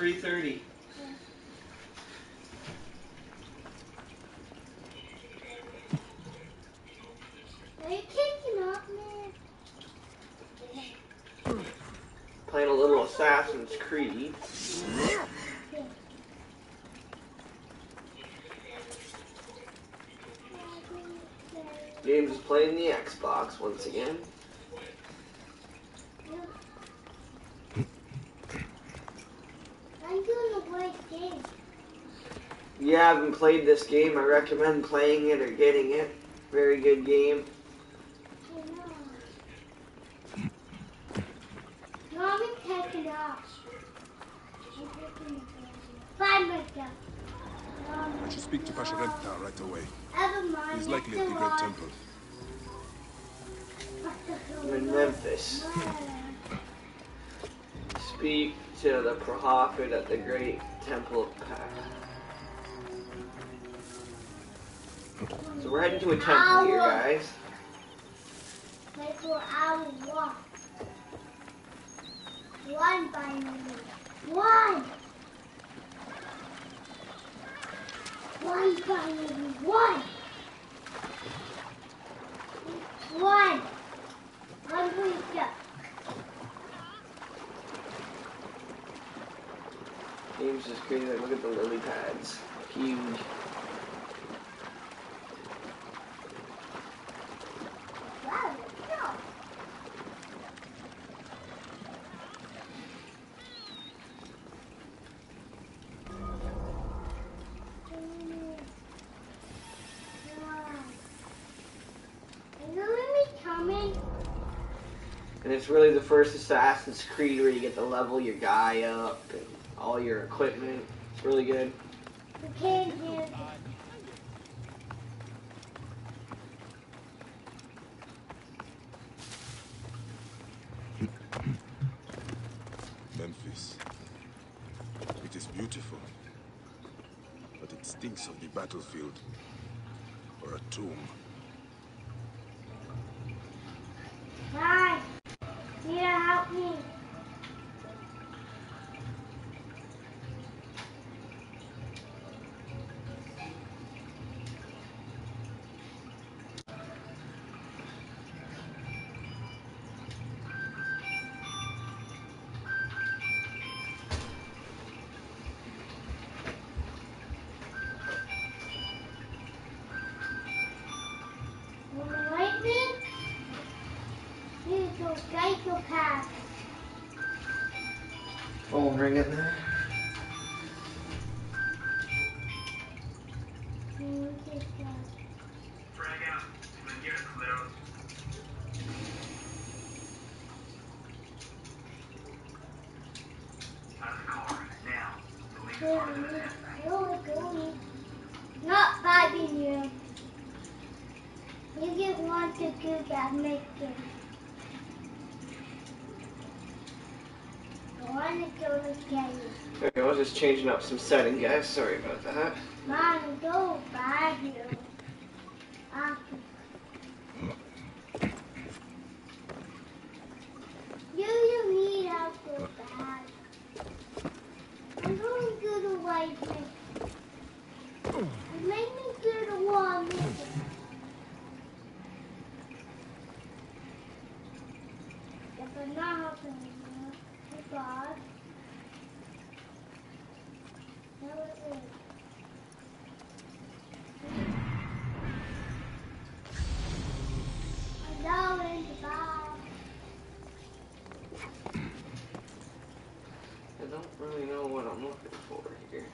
3:30. Are you kicking up, man? Playing a little Assassin's Creed. James is playing the Xbox once again. I'm doing a great game. You haven't played this game, I recommend playing it or getting it. Very good game. I know. Mommy, take it off. I'm taking it off. Find myself. I should speak to Pasharenta right away. Never mind. He's likely at the Great Temple. I'm in Memphis. Speak to the prophet at the Great Temple of Pac. So we're heading to a temple here, guys. Like for our walk. One by minute. One. One by minute. One. One. One week up. James is crazy. Like, look at the lily pads. Huge. Wow, no. And it's really the first Assassin's Creed where you get to level your guy up and all your equipment. It's really good. We can't hear it. Memphis. It is beautiful, but it stinks of the battlefield or a tomb. Guys, here, help me. Lightning? Here's your psychopath. Phone ringing there. Frag out. I'm here to clear up. Out of the car. Now. The lead is part of the attack. Not biting you. You get one to do that, make it. I want to go to get you. Okay, I was just changing up some setting, guys. Sorry about that. Mom, go by you. You need help so bad. I'm going to go to White Man. Make me go to Walmart. If I'm not helping you, God. No, it is. I'm going to buy. I don't really know what I'm looking for here.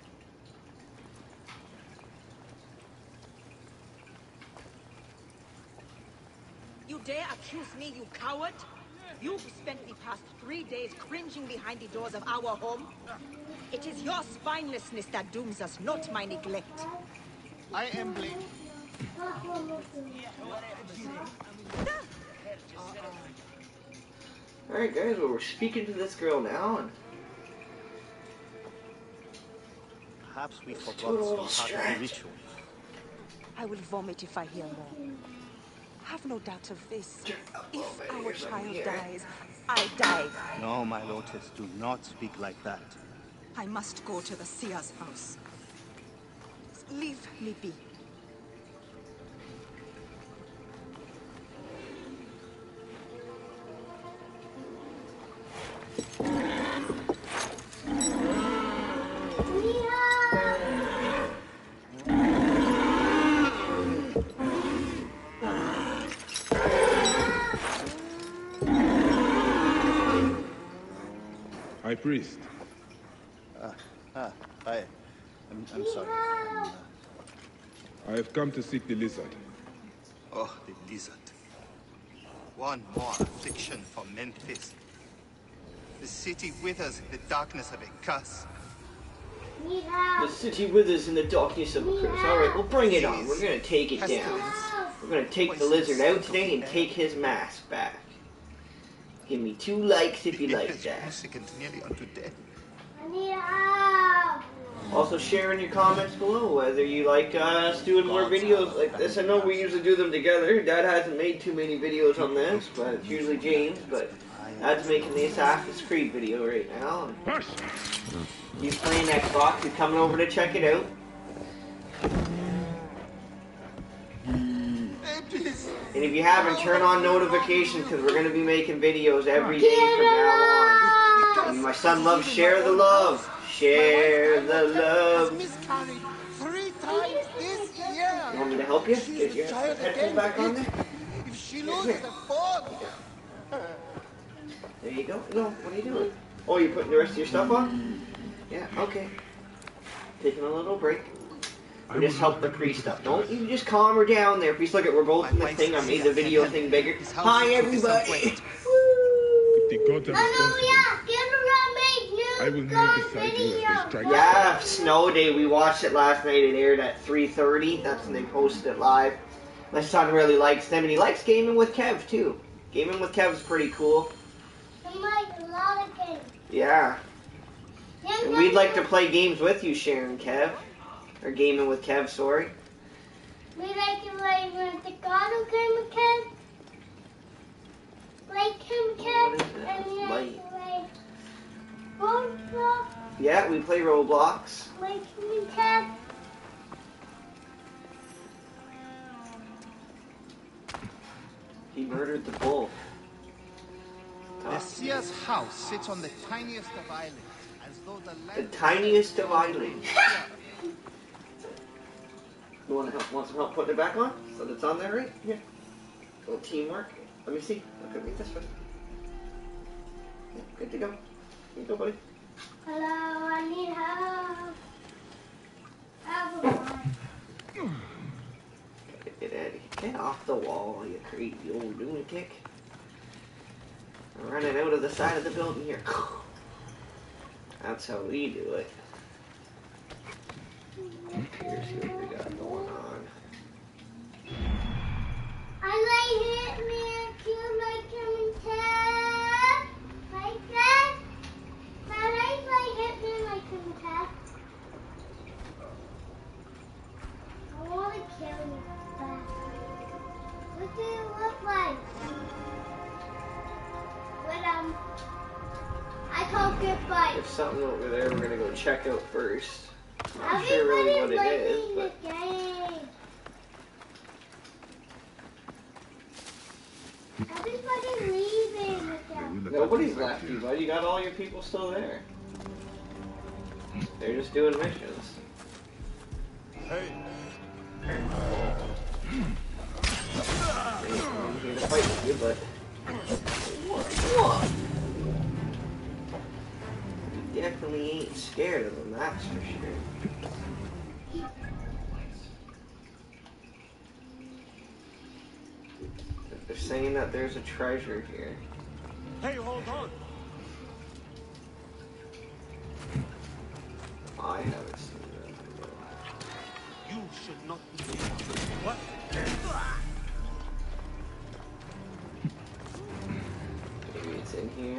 You dare accuse me, you coward? You've spent the past 3 days cringing behind the doors of our home. It is your spinelessness that dooms us, not my neglect. I am blamed. Alright, guys, well, we're speaking to this girl now, and Perhaps we Let's do a forgot little some part of stretch. the ritual. I will vomit if I hear more. Have no doubt of this. Turn up a If little bit our here so I can child hear it. dies, I die. No, my Lotus, do not speak like that. I must go to the seer's house. Leave me be. High Priest. Hi. I'm sorry. I have come to seek the lizard. Oh, the lizard. One more affliction for Memphis. The city withers in the darkness of a curse. The city withers in the darkness of a curse. Alright, we'll bring it on. We're gonna take it down. Pestilence. We're gonna take the lizard out today and take his mask back. Give me 2 likes if you like that. Sickened nearly unto death. I need help. Also share in your comments below whether you like us doing more videos like this. I know we usually do them together. Dad hasn't made too many videos on this, but it's usually James. But Dad's making the Assassin's Creed video right now. He's playing Xbox. He's coming over to check it out. And if you haven't, turn on notifications because we're going to be making videos every day from now on. And my son loves Share the Love. Share the love. Miscarried 3 times this year. You want me to help you? Get your Child headphones again. back on there? If she loses the 4th. There you go. No, what are you doing? Oh, you're putting the rest of your stuff on? Yeah, okay. Taking a little break. We just help the priest up. Don't you just calm her down there, priest. Look at, we're both in the thing. I made the video thing bigger. Hi, everybody. If the gods are responsible, I will kneel beside you as they strike. Yeah, Snow Day. We watched it last night. It aired at 3:30. That's when they posted it live. My son really likes them, and he likes gaming with Kev too. Gaming with Kev is pretty cool. I like a lot of games. Yeah. And we'd like to play games with you, Sharon, Kev. Or gaming with Kev, sorry. We like to play with the God who came with Kev. Like him, Kev. What is that? And we like Light. to play Roblox. Yeah, we play Roblox. Like him and Kev. He murdered the bull. The seer's house sits on the tiniest of islands, as though the The land... tiniest of islands. You want some help putting it back on? So that's on there, right? Yeah. A little teamwork. Let me see. Look at me this way. Yeah, good to go. Here you go, buddy. Hello, I need help. Everyone. Get off the wall, you creepy old lunatic. I'm running out of the side of the building here. That's how we do it. Here's what we got going on. I like Hitman too, like him and Ted. Like that. I like Hitman like him and Ted. I want to kill you back. What do you look like? When I call goodbye. There's something over there we're gonna go check out first. Not Everybody's sure really what it is, playing but the game. Everybody's leaving the game. nobody's left you, bud. You got all your people still there. They're just doing missions. Hey. I'm here to fight with you, but what? You definitely ain't scared of them, that's for sure. They're saying that there's a treasure here. Hey, hold on. I haven't seen that. You should not be here. What? Maybe it's in here.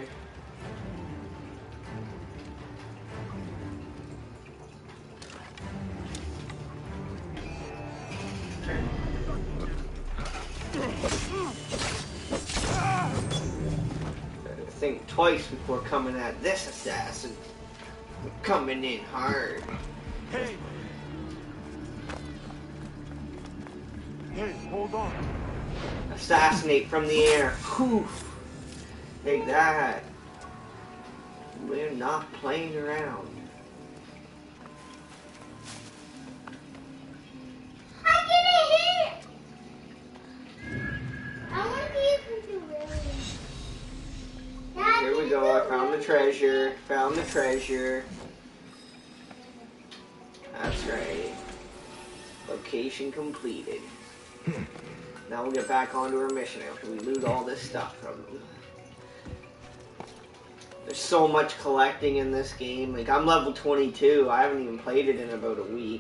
Think twice before coming at this assassin. Coming in hard. Hey! Hey, hold on. Assassinate from the air. Whew. Take that. We're not playing around. I get a hit! I want to be able to really. Here we go. I found the treasure. Found the treasure. That's right. Location completed. Now we'll get back onto our mission after we loot all this stuff from them. There's so much collecting in this game. Like, I'm level 22. I haven't even played it in about a week.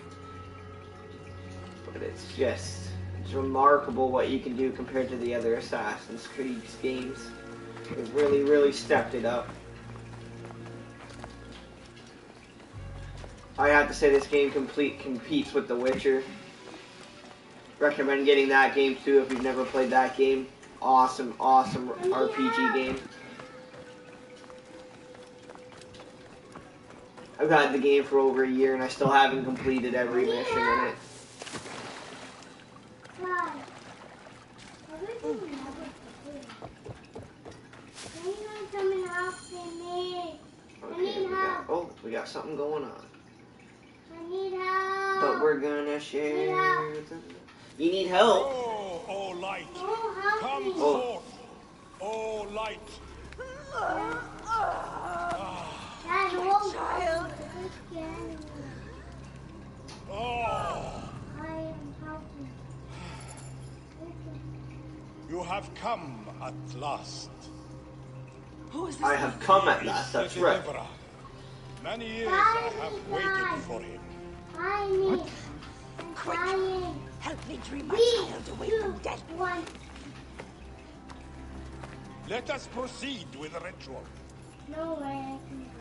But it's remarkable what you can do compared to the other Assassin's Creed games. They've really, really stepped it up. I have to say this game competes with The Witcher. Recommend getting that game too if you've never played that game. Awesome, awesome RPG game. I've had the game for over a year and I still haven't completed every mission in it. Okay, we got something going on. I need help. But we're gonna share. You need help. Oh, light. Oh, help Come me. forth. Oh, light. Dad, hold Child. Oh, I am helping. you have come at last. Who is this? I have come at last, The that's right. deliverer. Many years I have waited for him. I need. I'm Quick. dying. Help me dream my 3, child away 2, from death. 1. Let us proceed with the ritual. No way I can go.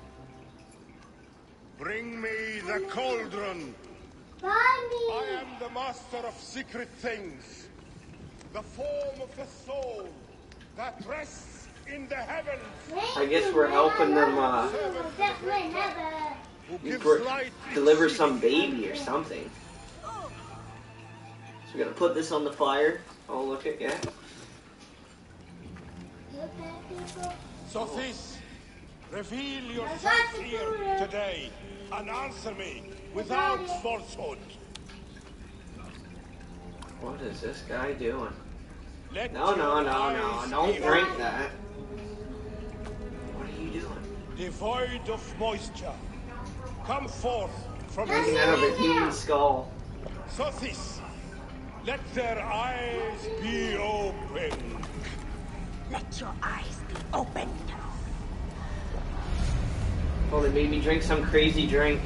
Bring me the cauldron. Buy I me. am the master of secret things. The form of the soul that rests in the heavens. I guess we're helping them, Who You gives br- light in deliver secret. some baby or something. So we're gonna put this on the fire. Oh, look at yeah. Sophis, reveal got yourself to here do it. today and answer me without got it. falsehood. What is this guy doing? Let No, your no, eyes don't be drink that. What are you doing? devoid of moisture. Come forth from Drinking the out of a human skull. Sophis, let their eyes be open. Let your eyes be opened. Oh, they made me drink some crazy drink.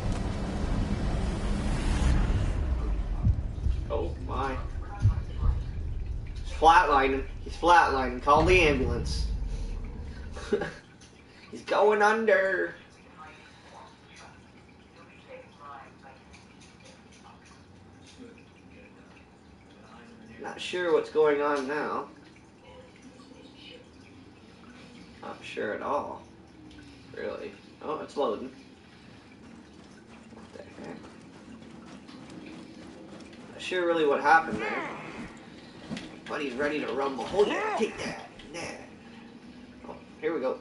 Oh my. He's flatlining. He's flatlining. Call the ambulance. He's going under. Not sure what's going on now. Not sure at all. Really. Oh, it's loading. What the heck? Not sure really what happened there. Buddy's ready to rumble. Hold it. Take that. Nah. Oh, here we go.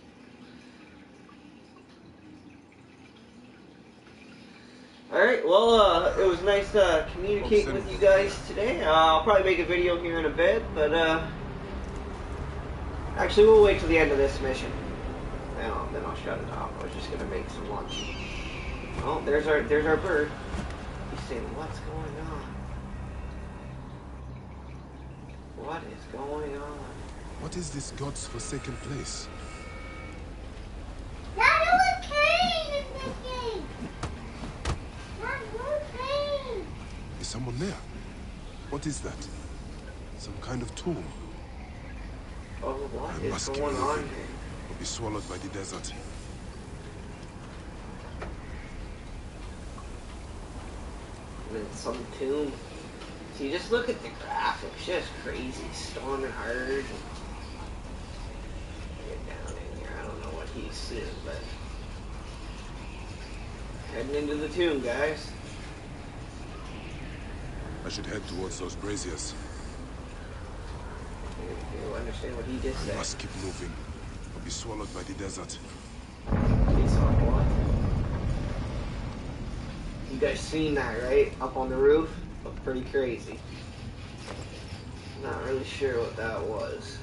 Alright, well, it was nice communicating with you guys today. I'll probably make a video here in a bit, but actually we'll wait till the end of this mission. Then I'll shut it off. I was just gonna make some lunch. Oh, there's our bird. He's saying, what's going on? What is going on? What is this God's forsaken place? Dad, it was Cain in this game. Dad, it was Cain. Is someone there? What is that? Some kind of tomb? Oh, what I is must keep going on moving, here? or be swallowed by the desert. And then some tomb. See, just look at the graphics. Just crazy. Storming hard. Get down in here. I don't know what he's seeing, but Heading into the tomb, guys. I should head towards those braziers. You understand what he just We said. must keep moving, or be swallowed by the desert. It's on what? You guys seen that, right? Up on the roof? Looked pretty crazy. Not really sure what that was.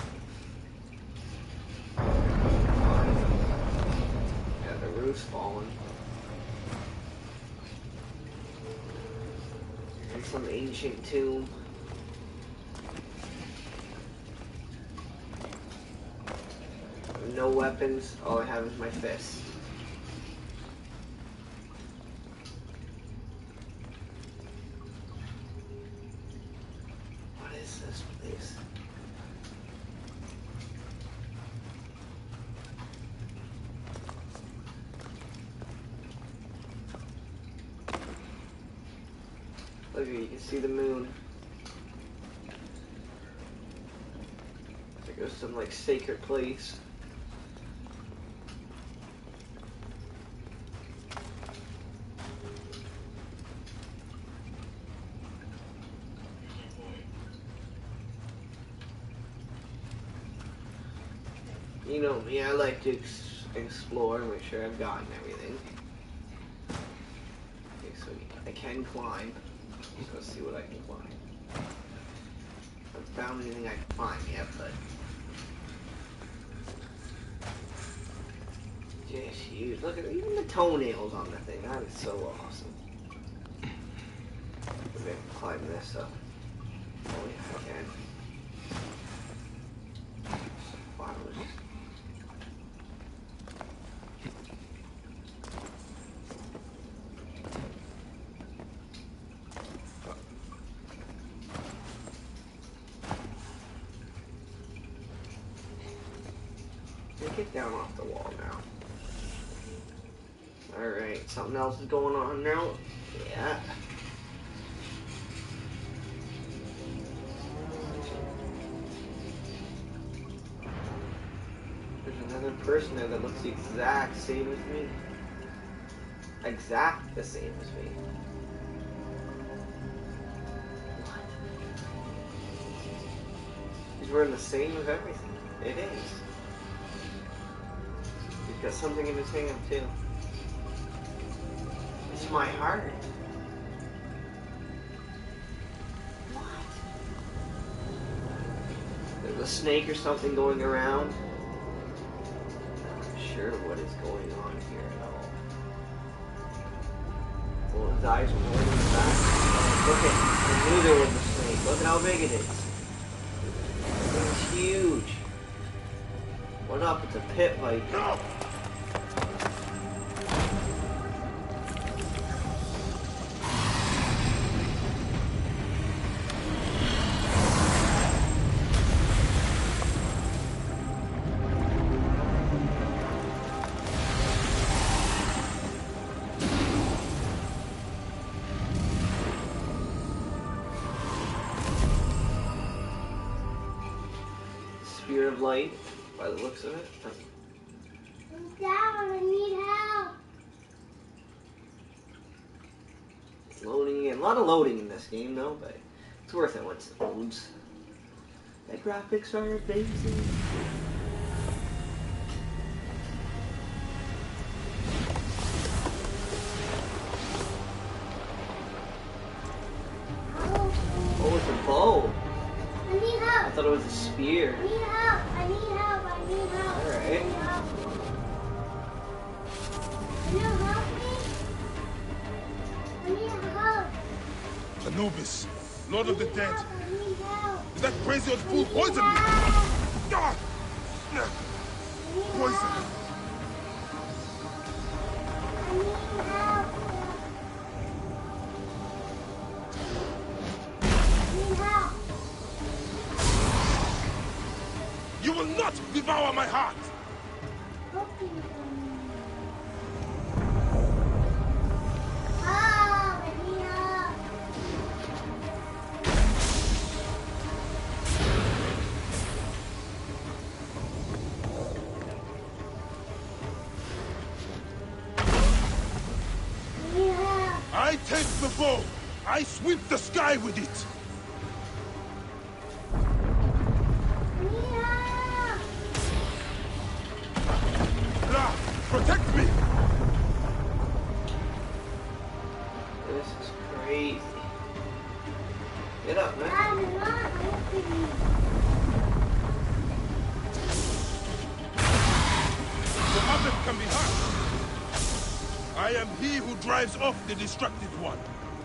Yeah, the roof's falling. And some ancient tomb. No weapons, all I have is my fist. What is this place? Look, you can see the moon. There goes some like sacred place. You know me, I like to explore and make sure I've gotten everything. Okay, so I can climb. Let's see what I can climb. I haven't found anything I can climb yet, but... just huge. Look at even the toenails on the thing. That is so awesome. Maybe I can climb this up. Oh yeah, I can. Flowers. Get down off the wall now. Alright, something else is going on now. Yeah. There's another person there that looks the exact same as me. Exact the same as me. What? He's wearing the same as everything. It is. He's got something in his hand too. It's my heart. What? There's a snake or something going around. I'm not sure what is going on here at all. Well, his eyes were rolling in the back. Look at, I knew there was a snake. Look at how big it is. It's huge. What up? It's a pit viper. No! Spear of light, by the looks of it. I'm down, I need help. It's loading in. A lot of loading in this game, though, but it's worth it once it loads. The graphics are amazing. Oh, it's a bow. I need I help. thought it was a spear. I need help. I need help. I need help. Alright. I need help. Can you help me? I need help. Anubis, Lord of the Dead. I need help. Is that crazy old fool I need poisoned me? help. Ah! I need Poison. help. I need help. I need help. You will not devour my heart! Looking for me. Help. I need help. sky with it! Yeah. Ra, protect me! This is crazy. Get up, man. I'm not opening. The others can be hurt. I am he who drives off the destructed one.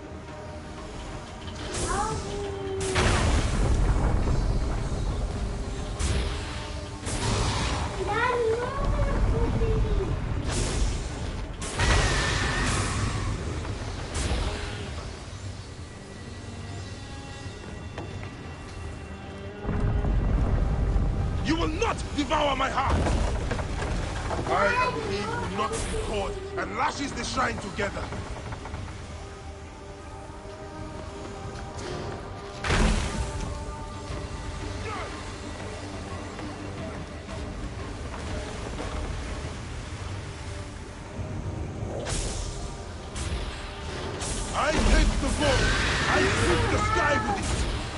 You will not devour my heart! I am he who knocks the cord and lashes the shrine together. I take the bow. I sweep the sky with it.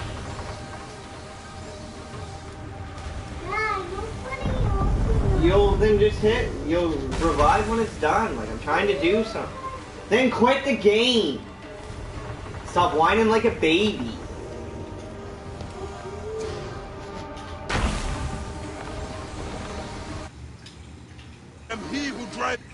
You'll then just hit, you'll revive when it's done. Like, I'm trying to do something. Then quit the game. Stop whining like a baby. I am he who drives...